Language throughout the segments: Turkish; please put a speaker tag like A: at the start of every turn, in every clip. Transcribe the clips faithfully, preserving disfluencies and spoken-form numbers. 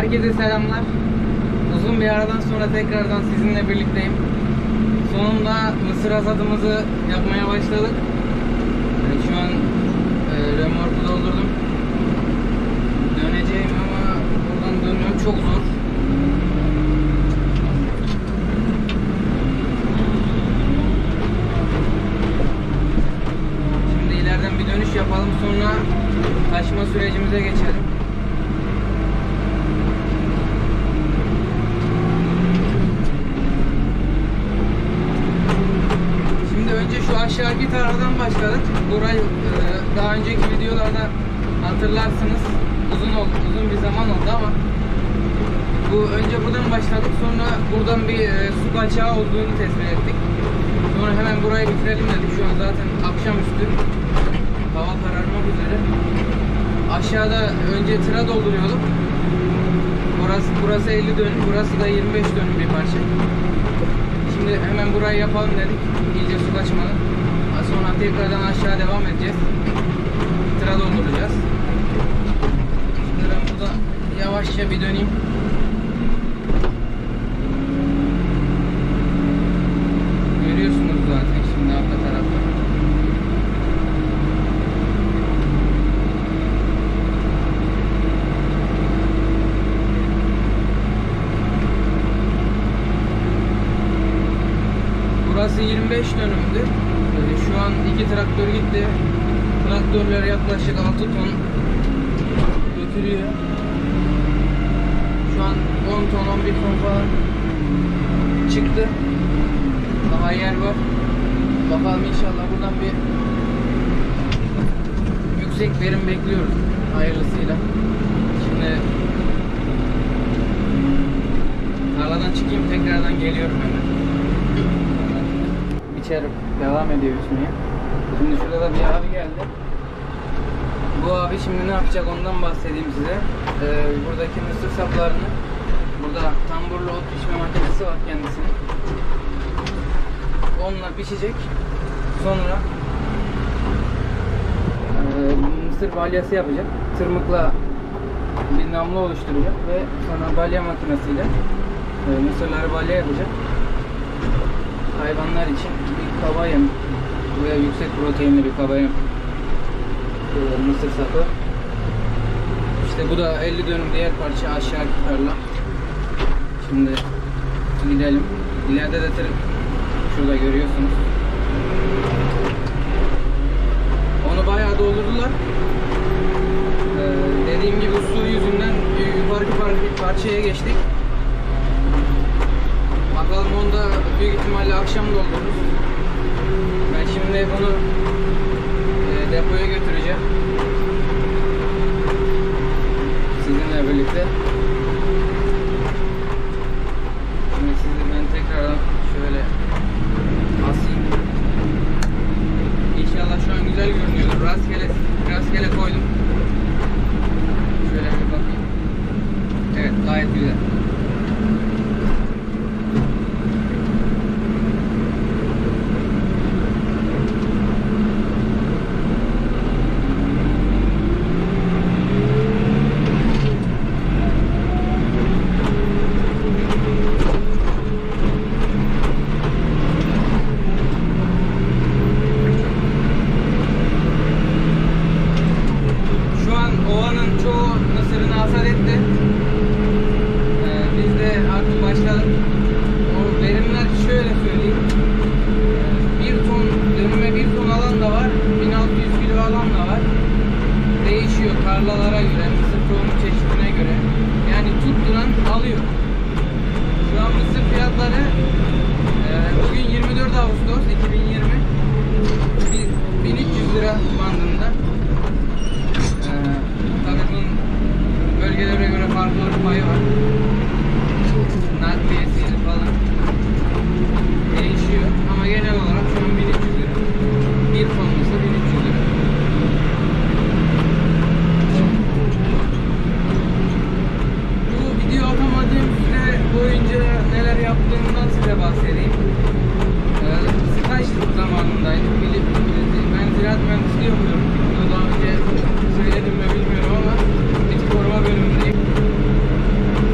A: Herkese selamlar. Uzun bir aradan sonra tekrardan sizinle birlikteyim. Sonunda mısır hasadımızı yapmaya başladık. Yani şu an e, remorku doldurdum. Döneceğim ama buradan dönmem çok zor. Şimdi ileriden bir dönüş yapalım, sonra taşıma sürecimize geçelim. Önce şu aşağıki taraftan başladık. Burayı e, daha önceki videolarda hatırlarsınız. Uzun oldu, uzun bir zaman oldu ama bu önce buradan başladık. Sonra buradan bir e, su kaçağı olduğunu tespit ettik. Sonra hemen burayı bitirelim dedik. Şu an zaten akşamüstü. Hava kararmak üzere. Aşağıda önce tıra dolduruyorduk. Burası, burası elli dönüm, burası da yirmi beş dönüm bir parça. Şimdi hemen burayı yapalım dedik. İyice su kaçmadan. Sonra tekrardan aşağı devam edeceğiz. Tıra dolduracağız. Şimdi ben burada yavaşça bir döneyim. Görüyorsunuz zaten şimdi arka tarafta. Burası yirmi beş dönümdü. Şu an iki traktör gitti. Traktörler yaklaşık altı ton götürüyor. Şu an on ton on bir ton falan çıktı. Daha yer var. Bakalım, inşallah buradan bir yüksek verim bekliyoruz hayırlısıyla. Şimdi tarladan çıkayım, tekrardan geliyorum hemen. İçeri devam ediyor üstüne. Şimdi şurada da bir abi geldi. Bu abi şimdi ne yapacak ondan bahsedeyim size. Ee, buradaki mısır saplarını, burada tamburlu ot pişme makinesi var kendisinin. Onunla pişecek. Sonra e, mısır balyası yapacak. Tırmıkla bir namlu oluşturacak ve sonra balya makinesiyle e, mısırları balya yapacak. Hayvanlar için bir kaba yem veya yüksek proteinli bir kaba yem, ee, mısır sapı. İşte bu da elli dönüm diğer parça aşağı tarla. Şimdi gidelim. İleride de tır, şurada görüyorsunuz. Onu bayağı doldurdular. Ee, dediğim gibi su yüzünden yukarıki parçaya geçtik. Bakalım, onu da büyük ihtimalle akşam doldururuz. Ben şimdi bunu e, depoya götüreceğim. Sizinle birlikte. Şimdi sizi ben tekrardan şöyle asayım. İnşallah şu an güzel görünüyor. Rastgele, rastgele koydum. Şöyle bir bakayım. Evet, gayet güzel. Tarlalara göre, mısır tohumu çeşidine göre, yani tutturan alıyor. Şu an mısır fiyatları e, bugün yirmi dört Ağustos iki bin yirmi, bin üç yüz lira bandında. E, tabii bunun bölgelere göre farklılık payı var. Nakliyesi falan değişiyor ama genel olarak şu an bin üç yüz lira. Bir ton mısır bin üç yüz lira. Video atamadığım süre boyunca neler yaptığımdan size bahsedeyim. Ee, staj zamanındaydım. Ben ziraat mühendisliği okuyorum. Bunu daha önce söyledim mi bilmiyorum ama bitki koruma bölümündeyim.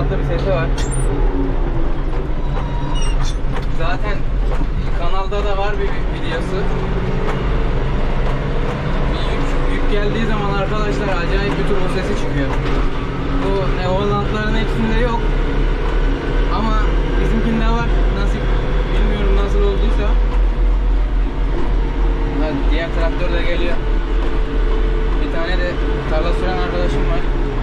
A: tatlı bir sesi var. Zaten kanalda da var bir videosu. Bir yük, yük geldiği zaman arkadaşlar acayip bir turbo sesi çıkıyor. Bu Neoland'ların hepsinde yok. Ama bizimkinde var. Nasıl bilmiyorum nasıl olduysa. Diğer traktör de geliyor. Bir tane de tarla süren arkadaşım var.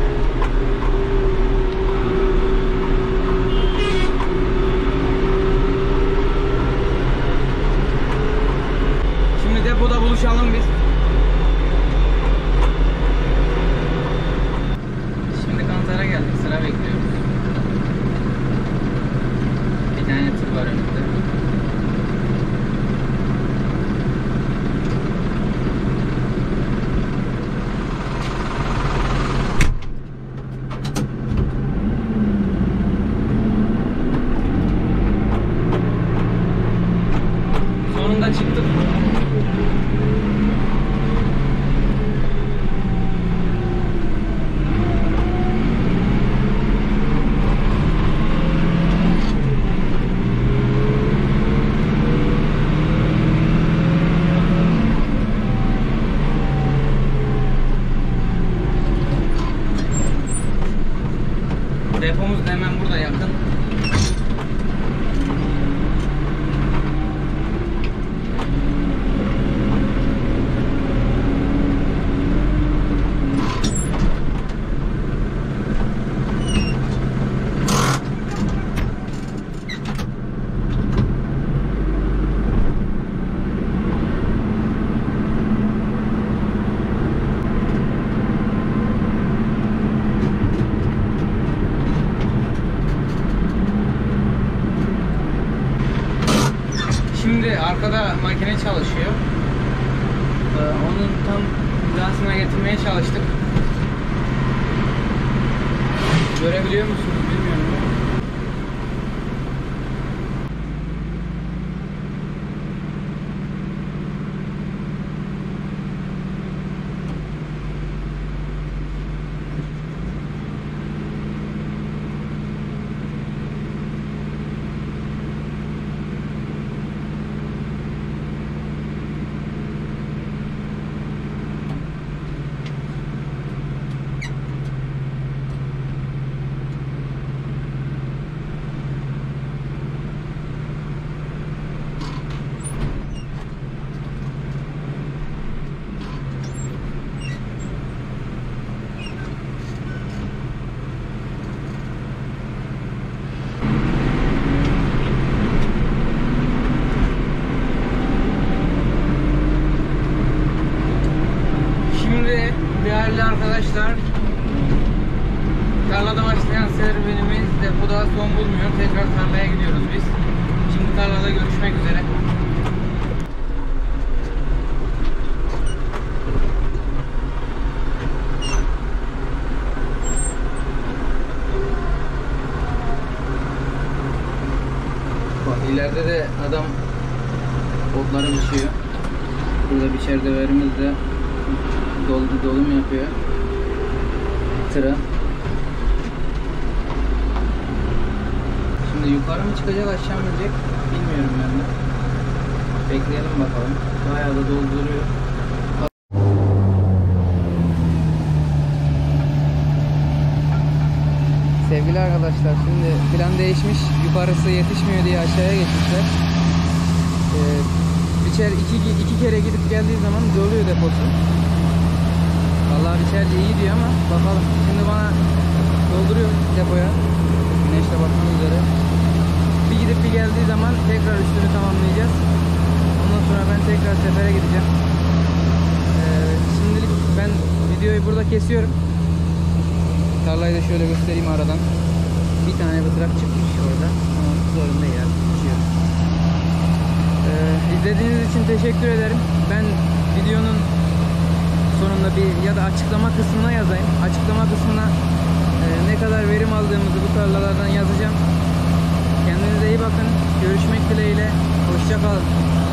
A: Şimdi depoda buluşalım biz. Şimdi kantara geldik. Sıra bekliyoruz. Bir tane tır var önümüzde. Sonunda çıktık. Depomuz da hemen burada yakın. Şimdi arkada makine çalışıyor. Ee, onun tam hizasına getirmeye çalıştık. Görebiliyor musunuz bilmiyorum ama. Değerli arkadaşlar, tarlada başlayan serüvenimiz depoda son bulmuyor. Tekrar tarlaya gidiyoruz biz. Şimdi tarlada görüşmek üzere. Bak ileride de adam otları biçiyor. Burada biçer döverimiz de Dolu, dolum yapıyor tıra. Şimdi yukarı mı çıkacak aşağı mı inecek bilmiyorum ben de. Bekleyelim bakalım. Bayağı da dolduruyor. Sevgili arkadaşlar, şimdi plan değişmiş. Yukarısı yetişmiyor diye aşağıya geçmişler. Ee, biçer iki, iki kere gidip geldiği zaman doluyor deposu. Vallahi biçerce iyi diyor ama bakalım. Şimdi bana dolduruyor depoya. Güneşle batmak üzere. Bir gidip bir geldiği zaman tekrar üstünü tamamlayacağız. Ondan sonra ben tekrar sefere gideceğim. Ee, şimdilik ben videoyu burada kesiyorum. Tarlayı da şöyle göstereyim aradan. Bir tane bıtrak çıkmış orada. Ama sorun değil ya. Uçuyor. Ee, izlediğiniz için teşekkür ederim. Ben videonun sonunda bir ya da açıklama kısmına yazayım. Açıklama kısmına e, ne kadar verim aldığımızı bu tarlalardan yazacağım. Kendinize iyi bakın. Görüşmek dileğiyle. Hoşça kalın.